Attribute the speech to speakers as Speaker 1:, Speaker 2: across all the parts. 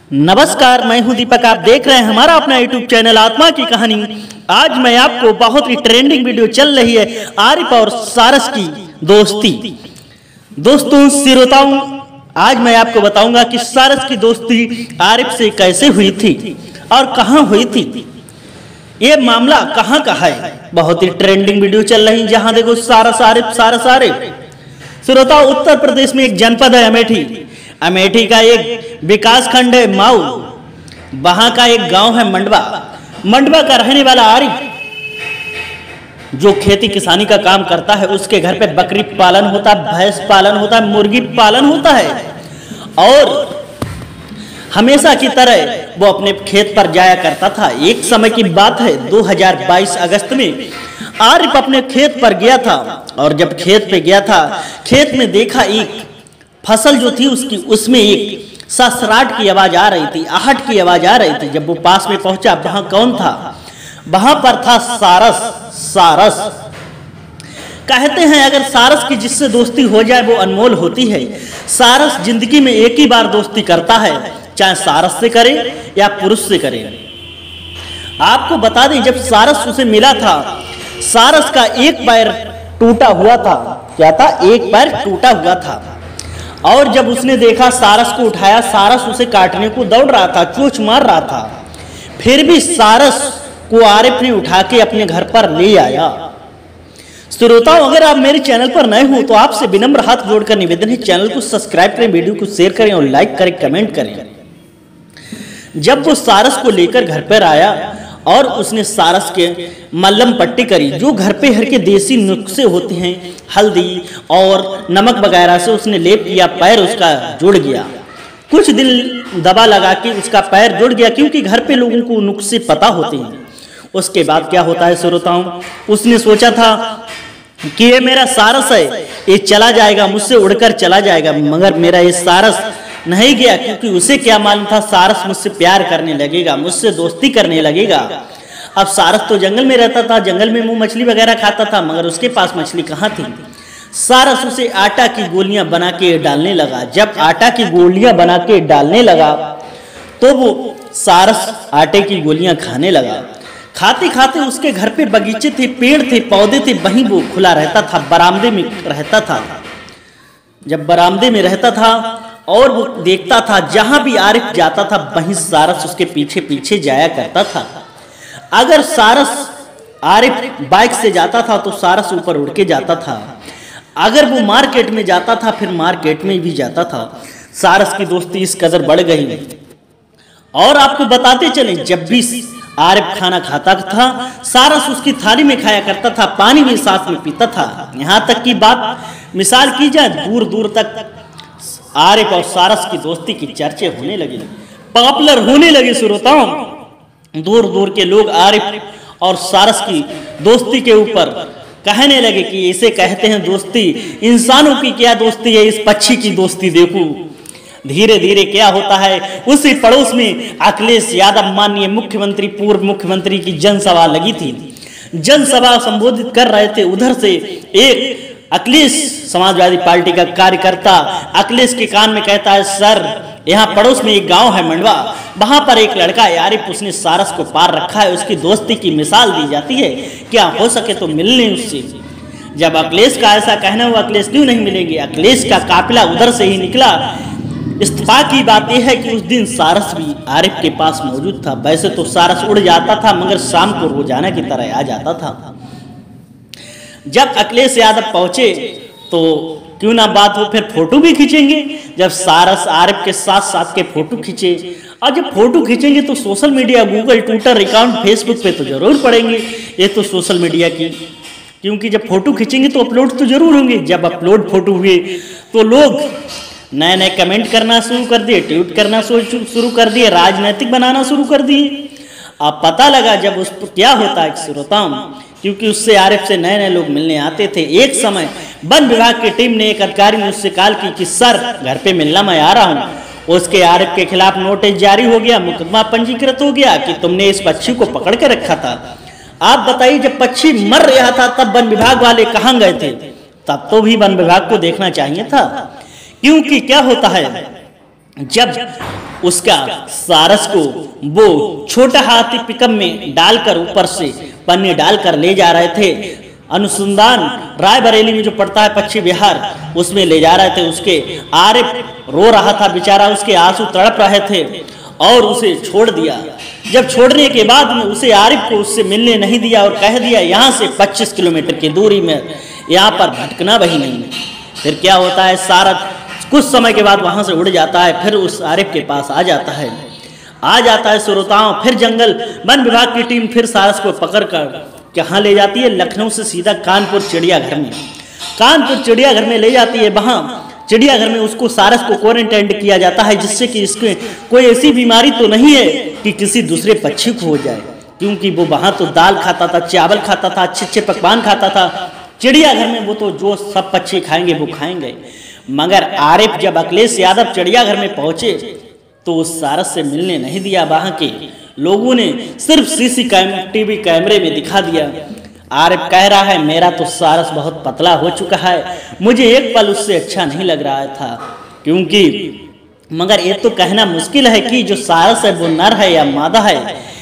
Speaker 1: नमस्कार, मैं हूं दीपक। आप देख रहे हैं हमारा अपना यूट्यूब चैनल आत्मा की कहानी। आज मैं आपको बहुत ही ट्रेंडिंग वीडियो चल रही है आरिफ और सारस की दोस्ती। दोस्तों श्रोताओं, आज मैं आपको बताऊंगा कि सारस की दोस्ती आरिफ से कैसे हुई थी और कहां हुई थी। ये मामला कहां का है। बहुत ही ट्रेंडिंग वीडियो चल रही, जहां देखो सारस आरिफ। श्रोताओं, उत्तर प्रदेश में एक जनपद है अमेठी। अमेठी का एक विकास खंड है माऊ। वहां का एक गांव है मंडवा का रहने वाला आरिफ, जो खेती किसानी का काम करता है। उसके घर पे बकरी पालन होता है, भैंस पालन होता है, मुर्गी पालन होता है। और हमेशा की तरह वो अपने खेत पर जाया करता था। एक समय की बात है, 2022 अगस्त में आरिफ अपने खेत पर गया था। और जब खेत पे गया था, खेत में देखा एक फसल जो थी उसमें एक ससराट की आवाज आ रही थी, आहट की आवाज आ रही थी। जब वो पास में पहुंचा, वहां कौन था? वहां पर था सारस। कहते हैं अगर सारस की जिससे दोस्ती हो जाए वो अनमोल होती है। सारस जिंदगी में एक ही बार दोस्ती करता है, चाहे सारस से करे या पुरुष से करे। आपको बता दें, जब सारस उसे मिला था, सारस का एक पैर टूटा हुआ था। क्या था? एक पैर टूटा हुआ था। और जब उसने देखा सारस को उठाया, सारस उसे काटने को दौड़ रहा था, चोंच मार रहा था। फिर भी सारस को आरिफ ने उठा के अपने घर पर ले आया। श्रोताओं, अगर आप मेरे चैनल पर नए हो तो आपसे विनम्र हाथ जोड़कर निवेदन है, चैनल को सब्सक्राइब करें, वीडियो को शेयर करें और लाइक करें, कमेंट करें। जब वो सारस को लेकर घर पर आया और उसने सारस के मल्लम पट्टी करी, जो घर पे हर के देसी नुस्खे होते हैं, हल्दी और नमक वगैरह से उसने लेप किया। पैर उसका जुड़ गया। कुछ दिन दवा लगा के उसका पैर जुड़ गया, क्योंकि घर पे लोगों को नुस्खे पता होते हैं। उसके बाद क्या होता है श्रोताओं, उसने सोचा था कि ये मेरा सारस है, ये चला जाएगा, मुझसे उड़कर चला जाएगा। मगर मेरा ये सारस नहीं गया, क्योंकि उसे क्या मालूम था सारस मुझसे प्यार करने लगेगा, मुझसे दोस्ती करने लगेगा। अब सारस तो जंगल में रहता था, जंगल में वो मछली वगैरह खाता था, मगर उसके पास मछली कहाँ थी। सारस उसे आटा की गोलियां बना के डालने लगा। जब आटा की गोलियां बना के डालने लगा तो वो सारस आटे की गोलियां खाने लगा। खाते खाते उसके घर पे बगीचे थे, पेड़ थे, पौधे थे, वहीं वो खुला रहता था, बरामदे में रहता था। जब बरामदे में रहता था और वो देखता था, जहां भी आरिफ जाता था वहीं सारस उसके पीछे पीछे जाया करता था। अगर सारस आरिफ बाइक से जाता था तो सारस ऊपर उड़ के जाता था। अगर वो मार्केट में जाता था फिर मार्केट में भी जाता था। सारस की दोस्ती इस कदर बढ़ गई। और आपको बताते चले, जब भी आरिफ खाना खाता था, सारस उसकी थाली में खाया करता था, पानी भी साथ में पीता था। यहां तक की बात मिसाल की जाए, दूर दूर तक आरिफ और सारस की दोस्ती की चर्चे होने लगी, पॉपुलर होने लगे। श्रोताओं, दूर दूर के लोग आरिफ और सारस की दोस्ती के ऊपर कहने लगे कि इसे कहते हैं दोस्ती, इंसानों की क्या दोस्ती है, इस पक्षी की दोस्ती देखो। धीरे धीरे क्या होता है, उसी पड़ोस में अखिलेश यादव माननीय मुख्यमंत्री, पूर्व मुख्यमंत्री की जनसभा लगी थी। जनसभा संबोधित कर रहे थे। उधर से एक अखिलेश समाजवादी पार्टी का कार्यकर्ता अखिलेश के कान में कहता है, सर यहाँ पड़ोस में एक गांव है मंडवा, वहां पर एक लड़का है आरिफ, उसने सारस को पार रखा है, उसकी दोस्ती की मिसाल दी जाती है, क्या हो सके तो मिल लें उससे। जब अखिलेश का ऐसा कहना हुआ, अखिलेश क्यों नहीं मिलेंगे, अखिलेश का काफिला उधर से ही निकला। इत्तेफाक की बात यह है कि उस दिन सारस भी आरिफ के पास मौजूद था। वैसे तो सारस उड़ जाता था, मगर शाम को रोजाना की तरह आ जाता था। जब अखिलेश यादव पहुंचे तो क्यों ना बात हो, फिर फोटो भी खींचेंगे। जब सारस आरिफ के साथ साथ के फोटो खींचे, और जब फोटो खींचेंगे तो social media, Google, Twitter account, Facebook पे तो जरूर पड़ेंगे। ये तो सोशल मीडिया की, क्योंकि जब फोटो खींचेंगे तो अपलोड तो जरूर होंगे। जब अपलोड फोटो हुए तो लोग नए नए कमेंट करना शुरू कर दिए, ट्वीट करना शुरू कर दिए, राजनीतिक बनाना शुरू कर दिए। अब पता लगा जब उस पर क्या होता है श्रोताओं, क्योंकि उससे आरिफ से नए नए लोग मिलने आते थे। एक समय वन विभाग की टीम ने, एक अधिकारी ने उससे कॉल की कि सर घर पे मिलना, मैं आ रहा हूँ। उसके आरिफ के खिलाफ नोटिस जारी हो गया, मुकदमा पंजीकृत हो गया कि तुमने इस पक्षी को पकड़ के रखा था। आप बताइए, जब पक्षी मर रहा था तब वन विभाग वाले कहाँ गए थे? तब तो भी वन विभाग को देखना चाहिए था। क्योंकि क्या होता है, जब उसका सारस को वो छोटा हाथी पिकअप में डालकर ऊपर से पन्नी डालकर ले जा रहे थे। अनुसंधान रायबरेली में जो पड़ता है पश्चिम बिहार, उसमें ले जा रहे थे। उसके आरिफ रो रहा था बेचारा, उसके आंसू तड़प रहे थे और उसे छोड़ दिया। जब छोड़ने के बाद में उसे आरिफ को उससे मिलने नहीं दिया और कह दिया यहाँ से 25 किलोमीटर की दूरी में यहाँ पर भटकना वही नहीं। फिर क्या होता है, सारस कुछ समय के बाद वहां से उड़ जाता है, फिर उस आरिफ के पास आ जाता है श्रोताओं। फिर जंगल वन विभाग की टीम फिर सारस को पकड़कर कहाँ ले जाती है, लखनऊ से सीधा कानपुर चिड़ियाघर में। कानपुर चिड़ियाघर में ले जाती है। वहां चिड़ियाघर में उसको सारस को क्वारंटाइन किया जाता है, जिससे कि इसके कोई ऐसी बीमारी तो नहीं है कि किसी दूसरे पक्षी को हो जाए, क्योंकि वो वहां तो दाल खाता था, चावल खाता था, अच्छे अच्छे पकवान खाता था। चिड़ियाघर में वो तो जो सब पक्षी खाएंगे वो खाएंगे। मगर आरिफ जब अखिलेश यादव चिड़ियाघर में पहुंचे तो उस सारस से मिलने नहीं दिया। वहां के लोगों ने सिर्फ टीवी कैमरे में दिखा दिया। आरिफ कह रहा है मेरा तो सारस बहुत पतला हो चुका है, मुझे एक पल उससे अच्छा नहीं लग रहा था, क्योंकि मगर ये तो कहना मुश्किल है कि जो सारस है वो नर है या मादा है।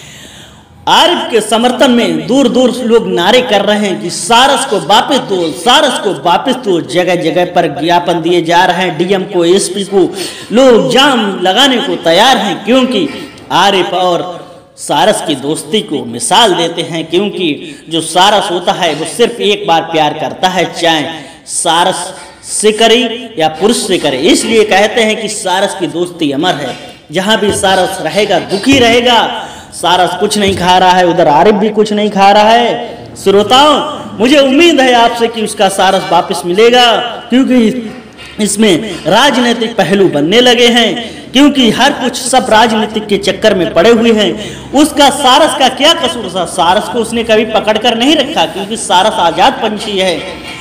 Speaker 1: आरिफ के समर्थन में दूर दूर लोग नारे कर रहे हैं कि सारस को वापस दो, सारस को वापस दो। जगह जगह पर ज्ञापन दिए जा रहे हैं, डीएम को, एसपी को लोग जाम लगाने को तैयार हैं, क्योंकि आरिफ और सारस की दोस्ती को मिसाल देते हैं। क्योंकि जो सारस होता है वो सिर्फ एक बार प्यार करता है, चाहे सारस से करे या पुरुष से करे। इसलिए कहते हैं कि सारस की दोस्ती अमर है। जहां भी सारस रहेगा दुखी रहेगा। सारस कुछ नहीं खा रहा है, उधर आरिफ भी कुछ नहीं खा रहा है। श्रोताओं, मुझे उम्मीद है आपसे कि उसका सारस वापस मिलेगा, क्योंकि इसमें राजनीतिक पहलू बनने लगे हैं, क्योंकि हर कुछ सब राजनीतिक के चक्कर में पड़े हुए हैं। उसका सारस का क्या कसूर था? सारस को उसने कभी पकड़ कर नहीं रखा, क्योंकि सारस आजाद पंछी है।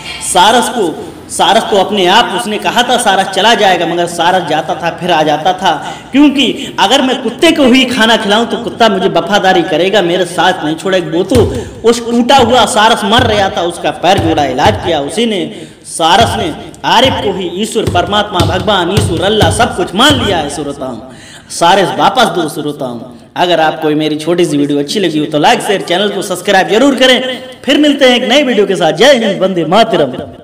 Speaker 1: सारस तो अपने आप उसने कहा था सारस चला जाएगा, मगर सारस जाता था फिर आ जाता था, क्योंकि अगर मैं कुत्ते को ही खाना खिलाऊं तो कुत्ता मुझे वफादारी करेगा, मेरे साथ नहीं छोड़ेगा। वो तो उस टूटा हुआ सारस मर रहा था, उसका पैर जोड़ा, इलाज किया उसी ने। सारस ने आरिफ को ही ईश्वर, परमात्मा, भगवान, ईश्वर, अल्लाह सब कुछ मान लिया है। श्रोताओं, सारस वापस दो। श्रोताओं, अगर आपको मेरी छोटी सी वीडियो अच्छी लगी हो तो लाइक शेयर, चैनल को सब्सक्राइब जरूर करें। फिर मिलते हैं एक नई वीडियो के साथ। जय हिंद, वंदे मातरम।